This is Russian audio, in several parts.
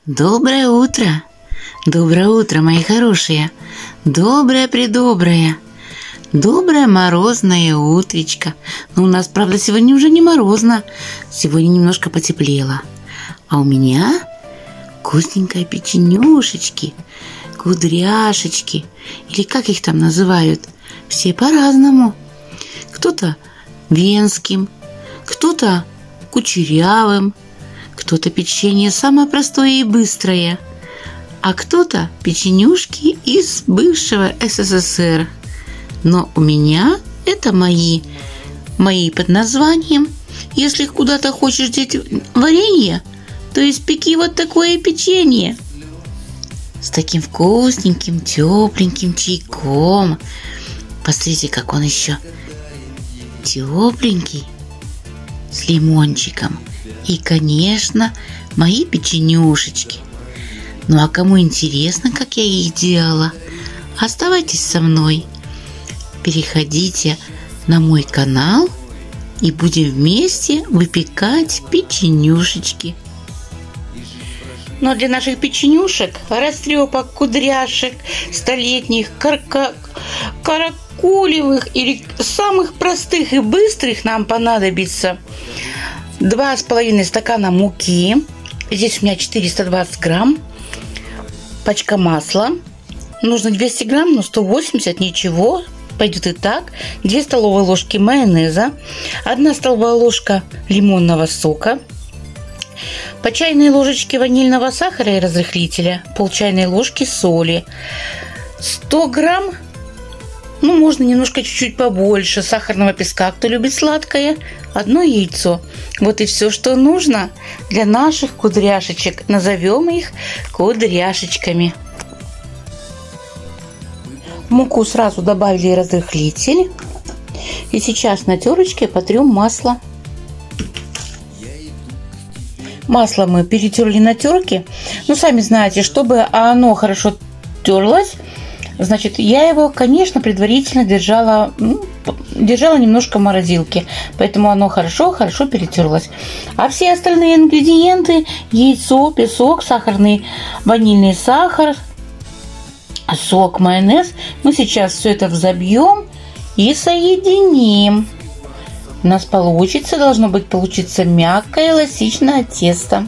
Доброе утро! Доброе утро, мои хорошие! Доброе-предоброе! Доброе морозное утречко. Но у нас, правда, сегодня уже не морозно. Сегодня немножко потеплело. А у меня вкусненькие печенюшечки, кудряшечки. Или как их там называют? Все по-разному. Кто-то венским, кто-то кучерявым, кто-то печенье самое простое и быстрое, а кто-то печенюшки из бывшего СССР. Но у меня это мои под названием. Если куда-то хочешь деть варенье, то испеки вот такое печенье с таким вкусненьким, тепленьким чайком. Посмотрите, как он еще тепленький, с лимончиком. И, конечно, мои печенюшечки. Ну а кому интересно, как я их делала, оставайтесь со мной. Переходите на мой канал и будем вместе выпекать печенюшечки. Но для наших печенюшек, растрепок, кудряшек, столетних, каракулевых или самых простых и быстрых нам понадобится 2,5 стакана муки. Здесь у меня 420 грамм. Пачка масла. Нужно 200 грамм, но 180 ничего. Пойдет и так. 2 столовые ложки майонеза. 1 столовая ложка лимонного сока. По чайной ложечке ванильного сахара и разрыхлителя. Пол чайной ложки соли. 100 грамм, ну можно немножко чуть-чуть побольше, сахарного песка, кто любит сладкое. 1 яйцо. Вот и все, что нужно для наших кудряшечек. Назовем их кудряшечками. В муку сразу добавили разрыхлитель. И сейчас на терочке потрем масло. Масло мы перетерли на терке. Ну, сами знаете, чтобы оно хорошо терлось, значит, я его, конечно, предварительно держала немножко в морозилке. Поэтому оно хорошо перетерлось. А все остальные ингредиенты: яйцо, песок, сахарный, ванильный сахар, сок, майонез, мы сейчас все это взобьем и соединим. У нас должно получиться мягкое эластичное тесто.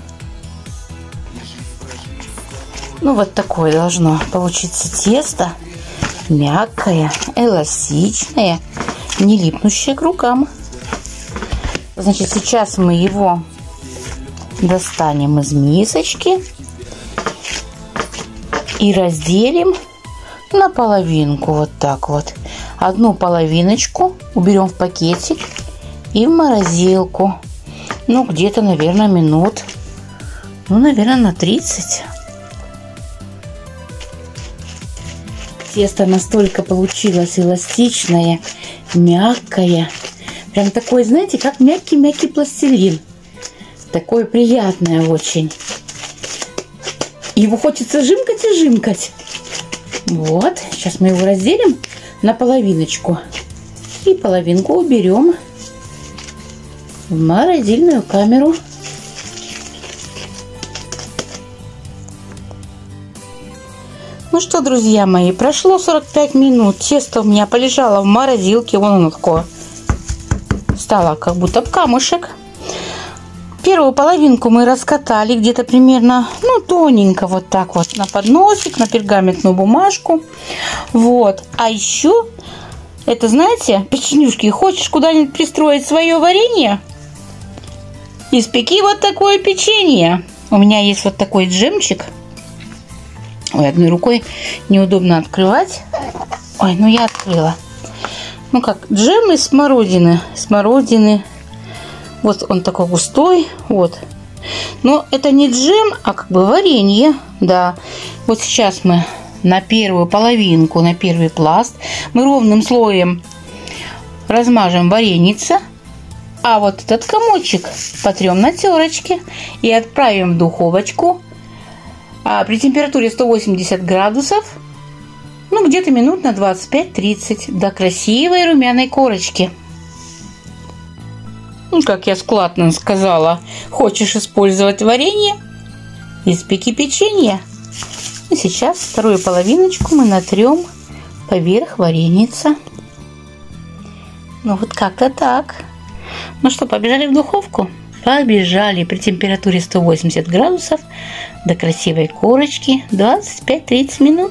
Ну, вот такое должно получиться тесто. Мягкое, эластичное, не липнущее к рукам. Значит, сейчас мы его достанем из мисочки и разделим на половинку. Вот так вот. 1 половиночку уберем в пакетик и в морозилку. Ну, где-то, наверное, минут, наверное, на 30. Тесто настолько получилось эластичное, мягкое. Прям такой, знаете, как мягкий-мягкий пластилин. Такое приятное очень. Его хочется жимкать и жимкать. Вот. Сейчас мы его разделим на половиночку. И половинку уберем в морозильную камеру. Ну что, друзья мои, прошло 45 минут. Тесто у меня полежало в морозилке. Вон оно такое. Стало как будто камушек. Первую половинку мы раскатали где-то примерно, тоненько вот так вот на подносик, на пергаментную бумажку. Вот. А еще, это знаете, печенюшки, хочешь куда-нибудь пристроить свое варенье? Испеки вот такое печенье. У меня есть вот такой джемчик. Ой, одной рукой неудобно открывать. Ой, я открыла. Как джем из смородины. Вот он такой густой. Вот. Но это не джем, а как бы варенье. Да. Вот сейчас мы на первую половинку, на первый пласт мы ровным слоем размажем вареница. А вот этот комочек потрем на терочке и отправим в духовочку при температуре 180 градусов, где-то минут на 25-30 до красивой румяной корочки. Как я складно сказала, хочешь использовать варенье? испеки печенья. И сейчас вторую половиночку мы натрем поверх вареницы. Ну вот как-то так. Ну что, побежали в духовку? Побежали при температуре 180 градусов до красивой корочки 25-30 минут.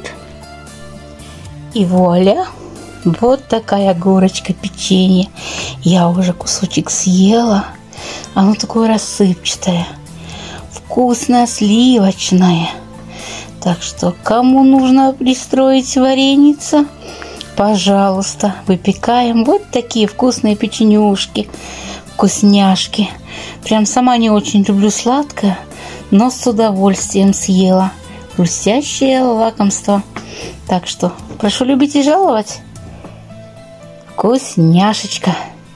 И вуаля! Вот такая горочка печенья. Я уже кусочек съела. Оно такое рассыпчатое. Вкусное, сливочное. Так что, кому нужно пристроить вареница, пожалуйста, выпекаем вот такие вкусные печенюшки, вкусняшки. Прям сама не очень люблю сладкое, но с удовольствием съела. Хрустящее лакомство. Так что, прошу любить и жаловать. Вкусняшечка.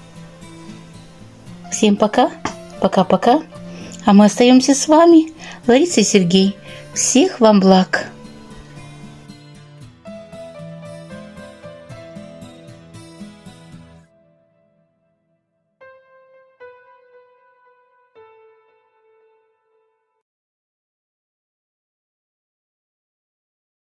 Всем пока. Пока-пока. А мы остаемся с вами, Лариса и Сергей. Всех вам благ.